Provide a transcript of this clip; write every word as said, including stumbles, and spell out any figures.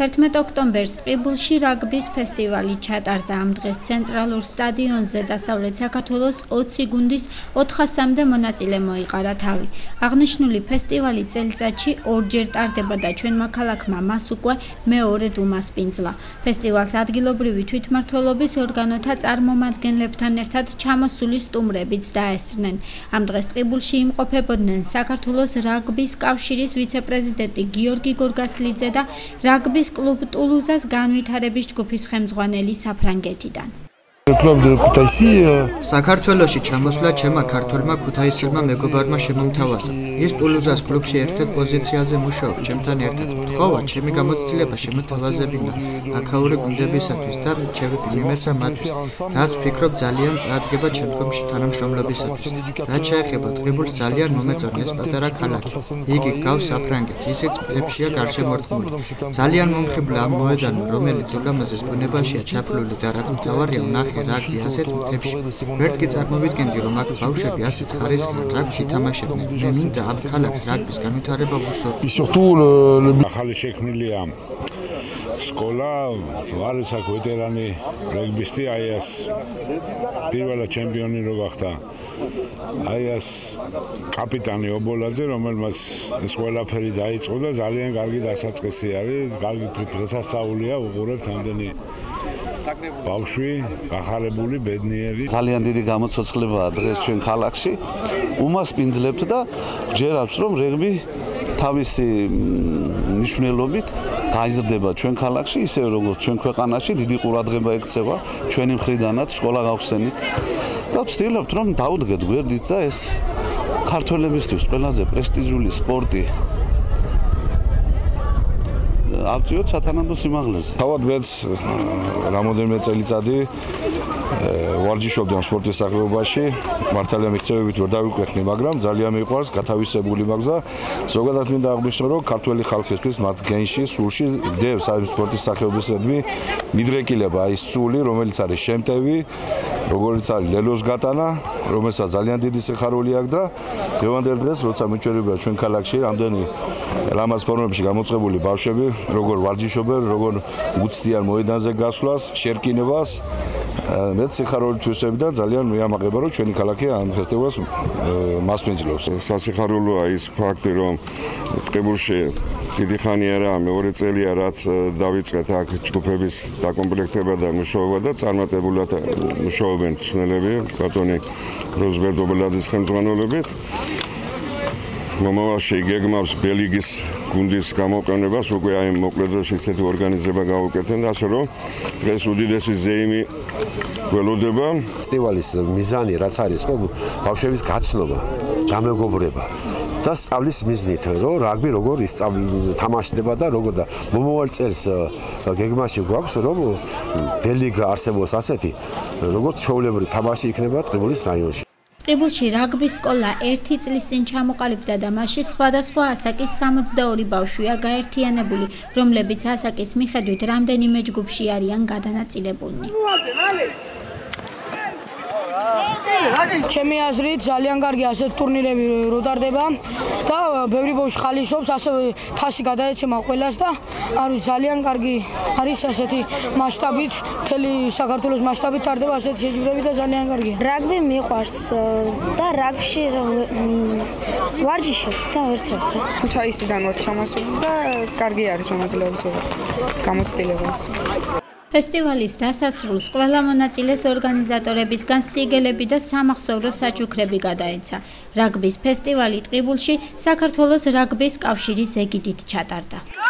თერთმეტ ოქტომბერს ტყიბულში რაგბის ფესტივალი ჩატარდა. ამ დღეს ცენტრალურ სტადიონზე დასავლეთ საქართველოს ოცი გუნდის ოთხასამდე მონაწილე მოიყარა თავი. აღნიშნული ფესტივალი წელიწადში ორჯერ ტარდება და ჩვენმა ქალაქმა მას უკვე მეორედ უმასპინძლა. ფესტივალს ადგილობრივი თვითმმართველობის ორგანოთა წარმომადგენლებთან ერთად ჩამოსული სტუმრებიც დაესწრნენ. ამ დღეს ტყიბულში იმყოფებოდნენ საქართველოს რაგბის კავშირის ვიცე-პრეზიდენტი გიორგი გორგასლიძე და რაგბის კლუბ ტულუზას განვითარების ჯგუფის ხელმძღვანელი საფრანგეთიდან. საქართველოში ჩამოსვლა ჩემმა ქართველმა ქუთაისელმა მეგობარმა შემომთავაზა. ის ტულუზას კლუბში ერთ-ერთ პოზიციაზე მუშაობს ჩემთან ერთად. თხოვა ჩემი გამოცდილება შემოთავაზებინა აქაური გუნდებისათვის და შევიპიმესა მათთვის, რაც ვფიქრობ ძალიან წაადგება შემდგომში თანამშრომლობისათვის. რაც შეეხება ტყიბულს, ძალიან მომეწონა ეს პატარა ქალაქი. იგი გავს საფრანგეთს, ისიც მთებშია გარშემორტყმული. ძალიან მომხიბლა ამ მოედანმა, რომელიც ულამაზეს ბუნებაშია ჩაფლული და რაც მთავარია ვნახე რაგბი ასეთ მთებში. ვერც კი წარმოვიდგენდი, რომ აქ ბავშვები ასეთ ხარისხიან რაგბის ითამაშებდნენ. მე მინდა ამ ქალაქს რაგბის განვითარება ვუსურვო. ახალი შექმნილია სკოლა, არის აქ ვეტერანი რეგბისტი, აი ეს პირველი ჩემპიონი რო გახდა. აი ეს კაპიტანი ობოლაძე, რომელმაც ეს ყველაფერი დაიწყო და ძალიან კარგი დასაწყისი არის, კარგი დღესასწაულია უყურებთ ამდენი ბავშვი, გახარებული, ბედნიერი. ძალიან დიდი გამოცოცხლებაა დღეს ჩვენ ქალაქში. უმასპინძლებთ და გჯერავს, რომ რეგბი თავისი მნიშვნელობით გაიზრდება ჩვენ ქალაქში, ისე როგორც ჩვენ ქვეყანაში დიდი ყურადღება ექცევა ჩვენი მხრიდანაც სკოლა გავხსენით. და ვცდილობთ, რომ დაუდგეთ გვერდით და ეს ქართველებისთვის ყველაზე პრესტიჟული სპორტი ავწიოთ სათანადო სიმაღლეზე. თავად მეც რამოდენიმე წელიწადი ვარჯიშობდი ამ სპორტის სახეობაში, მართალია მიღწევებით ვერ დავიკვეხნი, მაგრამ ძალიან მიყვარს, გათავისებული მაქვს და ზოგადად მინდა აღვნიშნო, რომ ქართველი ხალხისთვის მათ გენში, სულში დევს ამ სპორტის სახეობისადმი მიდრეკილება, აი ეს სული, რომელიც არის შემტევი, როგორც არის ლელოს გატანა, რომელსაც ძალიან დიდი სიხარული აქვს და დღევანდელ დღეს, როცა მიჩვენებია ჩვენ ქალაქში ამდენი ლამაზ ფორმებში გამოწყებული ბავშვები, როგორ ვარჯიშობენ, როგორ უცდიან მოედანზე გასვლას, შერკინებას, მეც სიხარული თვისები და ძალიან მიამაყება, რომ ჩვენი ქალაქი ამ ფესტივალს მასპინძლობს. სასიხარულოა ის ფაქტი, რომ ტყიბულში დიდი ხანი არა, მეორე წელია, რაც დავიწყეთ აქ ჯგუფების დაკომპლექტება და მუშაობა და წარმატებულად მუშაობენ ცნელები, ბატონი როზბერტ ობოლაძის ხელმძღვანელობით. მომავალში გეგმავს ბელიგის გუნდის გამოყენებას, უკვე აი მოკლედ დროში ისეთი ორგანიზება გავუკეთებთ, ასე რომ დღეს უდიდესი ზეიმი გველოდება. ფესტივალის მიზანი რაც არის, ხო, ბავშვების გაცნობა, გამეგობრება და სწავლის მიზნით, რომ რაგბი როგორ თამაშდება და როგორ და მომავალ წელს გეგმაში გვაქვს, რომ ბელიგა არსებობს ასეთი, როგორც ჩვეულებრივი თამაში იქნება ტყიბულის რაიონში. ტყიბულში რაგბის სკოლა ერთი წლის წინ ჩამოყალიბდა და მასში სხვადასხვა ასაკის სამოცდაორი ბავშვია გაერთიანებული, რომლებიც ასაკის მიხედვით რამდენიმე ჯგუფში არიან გადანაწილებულნი. ჩემი აზრით ძალიან კარგი ასეთ ტურნირები რო ტარდება და ბევრი ბავშვი ხალისობს, ასევე თასი გადაეცემა ყველას და არის ძალიან კარგი არის ასეთი მასშტაბით, მთელი საქართველოს მასშტაბით ტარდება ასეთი შეჯიბრები და ძალიან კარგია. რაგბი მიყვარს და რაგბში ვარჯიშობ და ერთ-ერთ. ქუთაისიდან ვარ ჩამოსული და კარგი არის მონაწილეობის გამოცდილებას. ფესტივალის დასასრულს ყველა მონაწილეს ორგანიზატორებისგან სიგელები და სამახსოვრო საჩუქრები გადაეცა. რაგბის ფესტივალი ტყიბულში საქართველოს რაგბის კავშირის ეგიდით ჩატარდა.